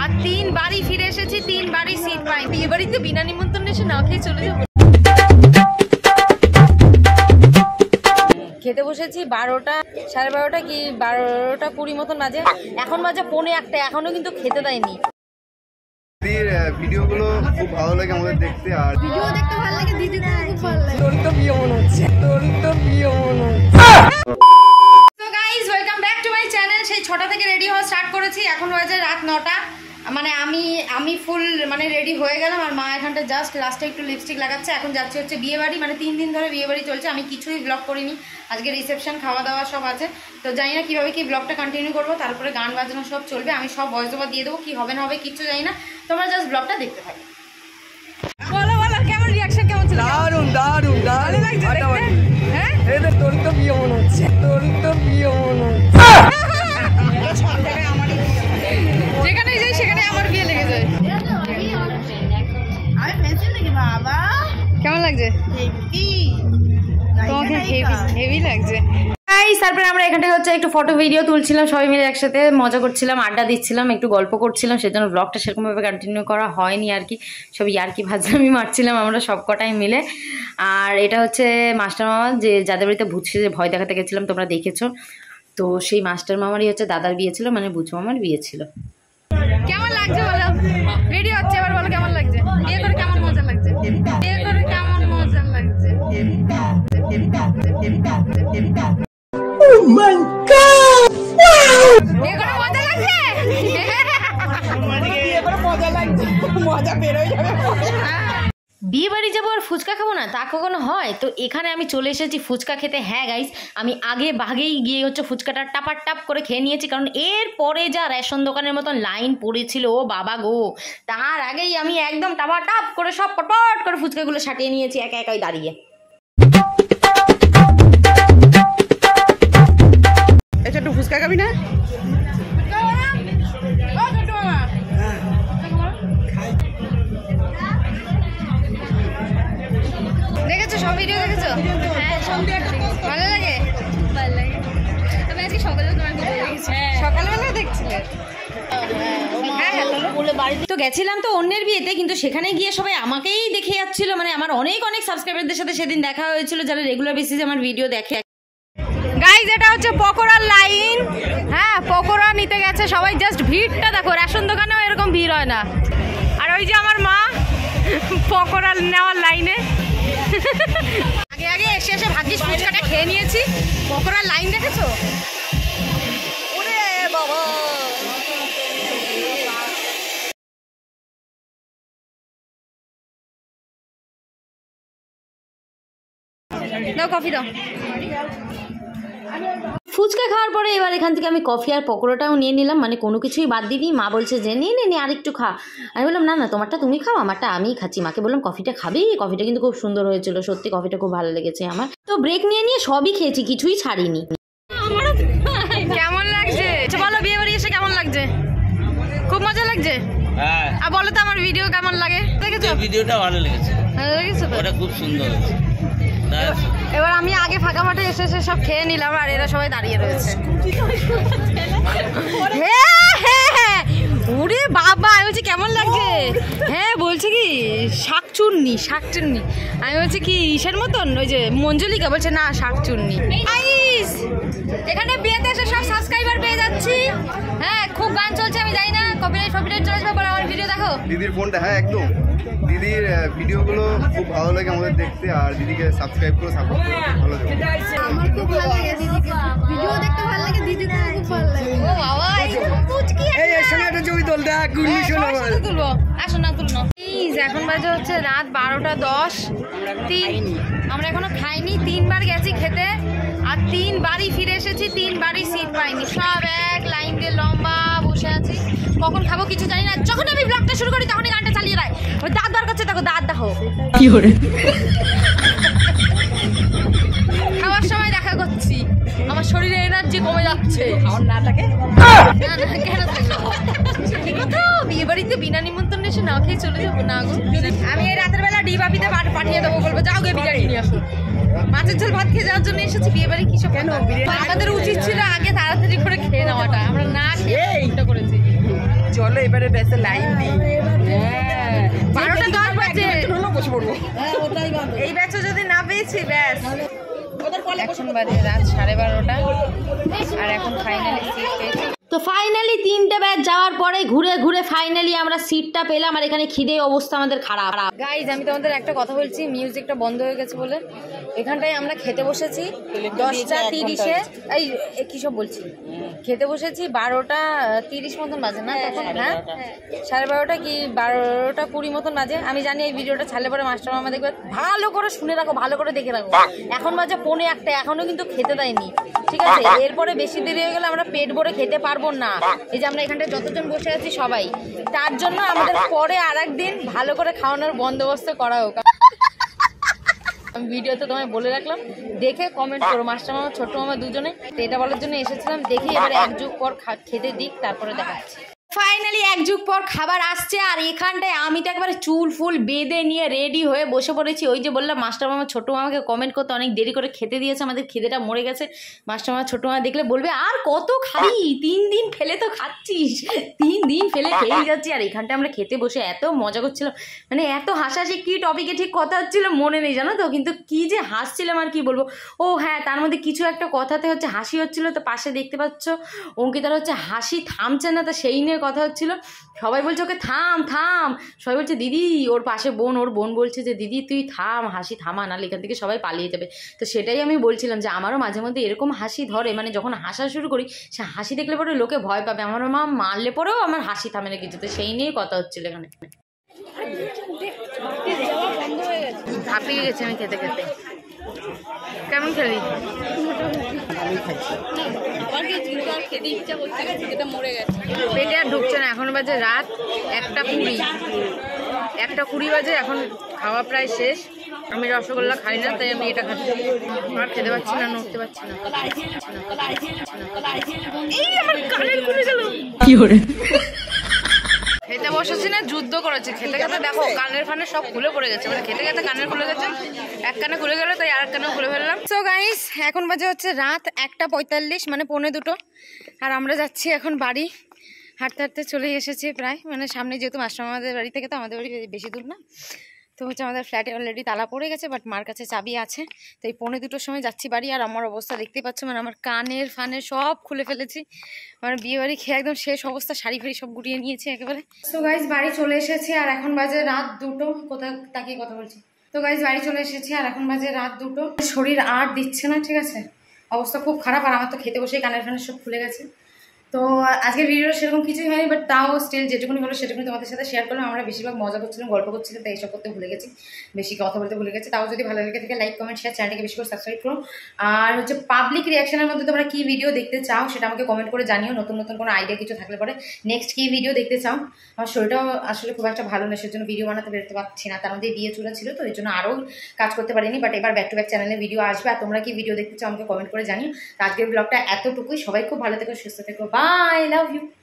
আর 3 বারই ফিরে এসেছি, 3 বারই সিট পাই। বিয়ে বাড়িতে বিনা নিমন্ত্রণে এসে না খেয়ে চলে যাবো। খেতে বসেছি 12টা 12:30 কি 12:20 মতন বাজে, এখন বাজে 1:45, এখনো কিন্তু খেতে দেয়নি। ভিডিওগুলো খুব ভালো লাগে আমাদের দেখতে, আর ভিডিও দেখতে ভালো লাগে, দিদি খুব ভালো লাগে। তোর তো বিয়ে মনে হচ্ছে, তোর তো বিয়ে মনে হচ্ছে। So guys, welcome back to my channel. সেই 6টা থেকে রেডি হওয়া স্টার্ট করেছি, এখন বাজে রাত 9টা। মানে আমি ফুল মানে রেডি হয়ে গেলাম, আর মা এখানটা জাস্ট লাস্টে একটু লিপস্টিক লাগাচ্ছে। এখন যাচ্ছে হচ্ছে বিয়ে বাড়ি, মানে 3 দিন ধরে বিয়ে বাড়ি চলছে। আমি কিছুই ব্লগ করিনি, আজকে রিসেপশন, খাওয়া দাওয়া সব আছে। তো জানি না কীভাবে কি ব্লগটা কন্টিনিউ করবো, তারপরে গান বাজনা সব চলবে। আমি সব ভয়েস ওভার দিয়ে দেবো, কী হবে না হবে কিচ্ছু জানি না, তোমরা জাস্ট ব্লগটা দেখতে থাকো। বলো বলো, কেমন রিয়াকশন, কেমন ছিল? দারুণ দারুণ দারুণ লাগছে। হ্যাঁ, এদের তোর তো বিয়ে মনে হচ্ছে, তোর তো বিয়ে মনে হচ্ছে। যেখানে যাই সেখানে আমার বিয়ে লেগে যায়। কেমন লাগছে তোমাকে? হেভি লাগছে। তারপরে আমরা এখানটায় হচ্ছে একটু ফটো ভিডিও তুলছিলাম, সবাই মিলে একসাথে মজা করছিলাম, আড্ডা দিচ্ছিলাম, একটু গল্প করছিলাম। সেজন্য ব্লগটা সেরকমভাবে কন্টিনিউ করা হয়নি আর কি। সব ইয়ার্কি ভাজলামি মারছিলাম আমরা সব কটাই মিলে। আর এটা হচ্ছে মাস্টার মামা, যে যাদের বাড়িতে ভূত সেজে ভয় দেখাতে গেছিলাম, তোমরা দেখেছো। তো সেই মাস্টার মামারই হচ্ছে দাদার বিয়ে ছিল, মানে বুচু মামার বিয়ে ছিল। কেমন লাগছে বলো? রেডি হচ্ছে, এবার বলো কেমন লাগছে? বিয়ে করে কেমন মজা লাগছে? বিয়ে করে কেমন মজা লাগছে? Oh my God! বিয়ে করে মজা লাগছে? বিয়ে করে মজা লাগছে, মজা বের হয়ে যাবে। বিয়ে বাড়ি যাবো আর ফুচকা খাবো না, তা কখনো হয়? তো এখানে আমি চলে এসেছি ফুচকা খেতে। হ্যাঁ গাইস, আমি আগে ভাগেই গিয়ে হচ্ছে ফুচকাটা টাপার টাপ করে খেয়ে নিয়েছি, কারণ এর পরে যা রেশন দোকানের মতন লাইন পড়েছিল, ও বাবা গো, তার আগেই আমি একদম টাপা টাপ করে সব পটপট করে ফুচকাগুলো সাটিয়ে নিয়েছি একা একাই দাঁড়িয়ে। আচ্ছা, একটু ফুচকা খাবি না? দেখেছো সব ভিডিও দেখেছো? হ্যাঁ, সব ভালো লাগে, ভালো লাগে। আমি আজকে সকালেও তোমার ভিডিও দেখেছি। সকালবেলা দেখছিলে? তো গেছিলাম তো অন্যের বিয়েতে, কিন্তু সেখানে গিয়ে সবাই আমাকেই দেখে যাচ্ছিল। মানে আমার অনেক সাবস্ক্রাইবারদের সাথে সেদিন দেখা হয়েছিল, যারা রেগুলার বেসিসে আমার ভিডিও দেখে। গাইজ, এটা হচ্ছে পকোড়ার লাইন। হ্যাঁ, পকোড়া নিতে গেছে সবাই। জাস্ট ভিড়টা দেখো, রেশন দোকানেও এরকম ভিড় হয় না। আর ওই যে আমার মা পকোড়া নেওয়ার লাইনে। আগে এসে ভাগ্যিস ফুচকাটা খেয়ে নিয়েছি। পকোড়ার লাইন দেখেছো? ওরে বাবা, দাও কফি দাও। ফুচকা খাওয়ার পরে এবার এখান থেকে আমি কফি আর পকোড়াটাও নিয়ে নিলাম, মানে কোনো কিছুই বাদ দিই। মা বলছে যে নে আর একটু খা। আমি বললাম না তোমারটা তুমি খাও, আমারটা আমিই খাচ্ছি। মাকে বললাম কফিটা খাবি? কফিটা কিন্তু খুব সুন্দর হয়েছিল, সত্যি কফিটা খুব ভালো লেগেছে আমার। তো ব্রেক নিয়ে সবই খেয়েছি, কিছুই ছাড়িনি। কেমন লাগছে বলো? বিয়ে বাড়ি এসে কেমন লাগছে? খুব মজা লাগছে। হ্যাঁ, আর বলো তো আমার ভিডিও কেমন লাগে? দেখেছো? ভিডিওটা ভালো লেগেছে। ভালো লেগেছে তো? ওটা খুব সুন্দর। এবার আমি আগে ফাঁকা মাঠে এসে সব খেয়ে নিলাম, আর এরা সবাই দাঁড়িয়ে রয়েছে। ওরে বাবা, আমি বলছি কেমন লাগছে? হ্যাঁ, বলছে কি শাকচুন্নি। আমি বলছি কি ইসের মতন, ওই যে মঞ্জুলিকা, বলছে না শাকচুন্নি। এখানে বিয়েতে এসে সব সাবস্ক্রাইবার পেয়ে যাচ্ছি। হ্যাঁ, খুব গান চলছে, আমি জানি না কপিরাইট চলে আসবে বলে। আমার ভিডিও দেখো দিদির ফোনটা। হ্যাঁ, একদম দিদির ভিডিওগুলো খুব ভালো লাগে আমাদের দেখতে, আর দিদিকে সাবস্ক্রাইব করে সাপোর্ট করো। ভালো লাগে, আমার খুব ভালো লাগে দিদিকে ভিডিও দেখতে, ভালো লাগে, দিদি খুব ভালো লাগে। ও বাবা, এই এর সঙ্গে একটা ছবি তোল, দেখ গুলি শোনো। তুলবো, আসো না তুলনো। এখন বাজে হচ্ছে রাত 12:10। আমরা এখনো খাইনি, 3 বার গেছি খেতে, আর 3 বারই ফিরে এসেছি, 3 বারই সিট পাইনি। সব এক লাইন দিয়ে লম্বা বসে আছি, কখন খাবো কিছু জানি না। যখন আমি ব্লগটা শুরু করি তখনই গানটা চালিয়ে দেয়। ওই দাঁত বার করছে, দেখো দাঁত দেখো কি করে। খাওয়ার সময় দেখা করছি, আমার শরীরে এনার্জি কমে যাচ্ছে। আমার না থাকে কেন কথা? বিয়ে বাড়িতে বিনা নিমন্ত্রণে এসে না খেয়ে চলে যাবো না গো। আমি এই রাতের বেলা ডিবাপিতে পাঠিয়ে দেবো, বলবো যাও গে বিরিয়ানি নিয়ে আসো। মাছের ঝোল ভাত খেয়ে যাওয়ার জন্য এসেছি বিয়ে বাড়ি। কি সব কেন? আমাদের উচিত ছিল আগে তাড়াতাড়ি করে খেয়ে নেওয়াটা, আমরা না খেয়ে করেছি। চলে এবারে ব্যাসে লাইন দিই। হ্যাঁ 12টা 10 বাজে বসে পড়বো। এই ব্যাচও যদি না পেয়েছি ব্যাস। এখন বাজে রাত 12:30 আর এখন ফাইনালি সিট পেয়েছি। তো ফাইনালি 3টে ব্যাচ যাওয়ার পরে ঘুরে ঘুরে ফাইনালি আমরা সিটটা পেলাম। আর এখানে খিদে অবস্থা আমাদের খারাপ। গাইজ আমি তোমাদের একটা কথা বলছি, মিউজিকটা বন্ধ হয়ে গেছে বলে এখানটায় আমরা খেতে বসেছি 10টা 30-এ। এই কী সব বলছি, খেতে বসেছি 12টা 30 মতন বাজে না তখন? হ্যাঁ 12:30 কি 12টা 20 মতন বাজে। আমি জানি এই ভিডিওটা ছাড়লে পরে মাস্টার মামা দেখবে। ভালো করে শুনে রাখো, ভালো করে দেখে রাখো। এখন বাজে 1:45, এখনো কিন্তু খেতে দেয়নি, ঠিক আছে? এরপরে বেশি দেরি হয়ে গেলে আমরা পেট ভরে খেতে পারবো না। এই যে আমরা এখানটায় যতজন বসে আছি সবাই, তার জন্য আমাদের পরে আর একদিন ভালো করে খাওয়ানোর বন্দোবস্ত করা হোক। আমি ভিডিওতে তোমায় বলে রাখলাম, দেখে কমেন্ট করো। মাস্টার মামা ছোট মামা দুজনে এটা বলার জন্য এসেছিলাম। দেখি এবারে এক যুগ পর খেতে দিক, তারপরে দেখাচ্ছি। ফাইনালি এক যুগ পর খাবার আসছে। আর এখানটায় আমি তো একবারে চুল ফুল বেঁধে নিয়ে রেডি হয়ে বসে পড়েছি। ওই যে বললাম মাস্টার মামা ছোটো মামাকে কমেন্ট করতে অনেক দেরি করে খেতে দিয়েছে, আমাদের খিদেটা মরে গেছে। মাস্টার মামা ছোটো মামা দেখলে বলবে আর কত খাবি, 3 দিন ফেলে তো খাচ্ছিস, 3 দিন ফেলে খেয়েই যাচ্ছি। আর এখানটায় আমরা খেতে বসে এত মজা করছিলাম, মানে এত হাসাহাসি, কী টপিকে ঠিক কথা হচ্ছিল মনে নেই জানো তো, কিন্তু কি যে হাসছিলাম আর কি বলবো। ও হ্যাঁ, তার মধ্যে কিছু একটা কথাতে হচ্ছে হাসি হচ্ছিল। তো পাশে দেখতে পাচ্ছ অঙ্কিতার হচ্ছে হাসি থামছে না, তো সেই নিয়ে কথা হচ্ছিল। সবাই বলছে ওকে থাম থাম, সবাই বলছে দিদি, ওর পাশে বোন, ওর বোন বলছে যে দিদি তুই থাম, হাসি থামা, নাহলে এখান থেকে সবাই পালিয়ে যাবে। তো সেটাই আমি বলছিলাম যে আমারও মাঝে মধ্যে এরকম হাসি ধরে, মানে যখন হাসা শুরু করি সে হাসি দেখলে পরে লোকে ভয় পাবে। আমার মা মারলে পরেও আমার হাসি থামে না কিছু। তো সেই নিয়েই কথা হচ্ছিল এখানে। হাঁপিয়ে গেছে আমি খেতে খেতে। কেমন খেলি? পেটে আর ঢুকছে না। এখন বাজে রাত 1:20 বাজে। এখন খাওয়া প্রায় শেষ। আমি রসগোল্লা খাই না, তাই আমি এটা খাচ্ছি। আর খেতে পাচ্ছি না, নড়তে পারছি না। এই আমার কানের খুলে গেল। কি করে খেতে বসেছি না, যুদ্ধ করেছে খেতে খেতে। দেখো কানের ফানের সব খুলে পড়ে গেছে, মানে খেতে খেতে কানের খুলে গেছে। এক কানে খুলে গেল, তাই আর কানে খুলে ফেললাম। সো গাইস এখন বাজে হচ্ছে রাত 1:45, মানে 1:45। আর আমরা যাচ্ছি এখন বাড়ি। হাঁটতে হাঁটতে চলে এসেছি প্রায়, মানে সামনে যেহেতু মাস্টার আমাদের বাড়ি থেকে, তো আমাদের বাড়ি বেশি দূর না। তো হচ্ছে আমাদের ফ্ল্যাটে অলরেডি তালা পড়ে গেছে, বাট মার কাছে চাবি আছে। তো এই 1:45 সময় যাচ্ছি বাড়ি। আর আমার অবস্থা দেখতেই পাচ্ছ, মানে আমার কানের ফানের সব খুলে ফেলেছি। মানে বিয়ে বাড়ি খেয়ে একদম শেষ অবস্থা, শাড়ি ফাড়ি সব গুটিয়ে নিয়েছি একেবারে। তো গাইজ বাড়ি চলে এসেছি আর এখন বাজে রাত 2। কোথায় তাকিয়ে কথা বলছি। তো গাইজ বাড়ি চলে এসেছি আর এখন বাজে রাত 2। শরীর আর দিচ্ছে না, ঠিক আছে, অবস্থা খুব খারাপ। আর আমার তো খেতে বসেই কানের ফানের সব খুলে গেছে। তো আজকের ভিডিওটা সেরকম কিছুই হয়নি, বাট তাও স্টিল যেটুকুনি হলো সেটুকুনি তোমাদের সাথে শেয়ার করলাম। আমরা বেশিরভাগ মজা করছিলাম, গল্প করছিলাম, তাই এইসব করতে ভুলে গেছি, বেশি কথা বলতে ভুলে গেছি। তাও যদি ভালো লেগে থাকে লাইক কমেন্ট শেয়ার, চ্যানেলটাকে বেশি করে সাবস্ক্রাইব করো। আর হচ্ছে পাবলিক রিয়াকশনের মধ্যে তোমরা কী ভিডিও দেখতে চাও সেটা আমাকে কমেন্ট করে জানিও। নতুন নতুন কোনো আইডিয়া কিছু থাকলে পরে নেক্সট কী ভিডিও দেখতে চাও। আমার শরীরটাও আসলে খুব একটা ভালো নেই, সেজন্য ভিডিও বানাতে বেরোতে পারছি না। তার মধ্যে বিয়ে চুলা ছিল, তো এই জন্য আরও কাজ করতে পারিনি। বাট এবার ব্যাক টু ব্যাক চ্যানেলে ভিডিও আসবে। আর তোমরা কি ভিডিও দেখতে চাও আমাকে কমেন্ট করে জানিও। তো আজকের ব্লগটা এতটুকুই। সবাই খুব ভালো থেকো, সুস্থ থেকো। Bye, love you.